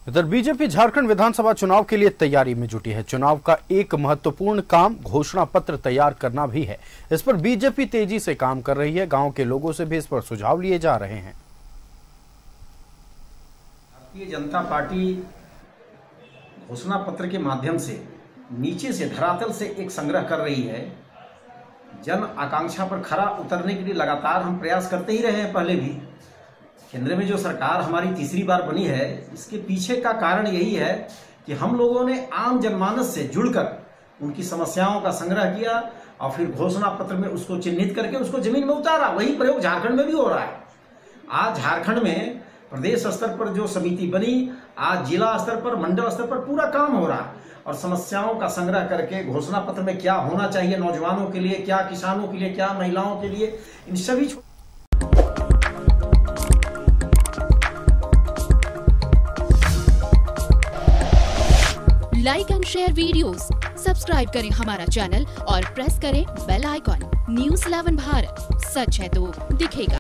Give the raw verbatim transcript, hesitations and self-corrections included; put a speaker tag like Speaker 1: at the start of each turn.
Speaker 1: इधर बीजेपी झारखंड विधानसभा चुनाव के लिए तैयारी में जुटी है। चुनाव का एक महत्वपूर्ण काम घोषणा पत्र तैयार करना भी है। इस पर बीजेपी तेजी से काम कर रही है। गांव के लोगों से भी इस पर सुझाव लिए जा रहे हैं।
Speaker 2: भारतीय जनता पार्टी घोषणा पत्र के माध्यम से नीचे से धरातल से एक संग्रह कर रही है। जन आकांक्षा पर खरा उतरने के लिए लगातार हम प्रयास करते ही रहे हैं। पहले भी केंद्र में जो सरकार हमारी तीसरी बार बनी है, इसके पीछे का कारण यही है कि हम लोगों ने आम जनमानस से जुड़कर उनकी समस्याओं का संग्रह किया और फिर घोषणा पत्र में उसको चिन्हित करके उसको जमीन में उतारा। वही प्रयोग झारखंड में भी हो रहा है। आज झारखंड में प्रदेश स्तर पर जो समिति बनी, आज जिला स्तर पर, मंडल स्तर पर पूरा काम हो रहा है और समस्याओं का संग्रह करके घोषणा पत्र में क्या होना चाहिए नौजवानों के लिए, क्या किसानों के लिए, क्या महिलाओं के लिए, इन सभी
Speaker 3: like and share videos, subscribe करें हमारा चैनल और प्रेस करें bell icon. News eleven Bharat, सच है तो दिखेगा।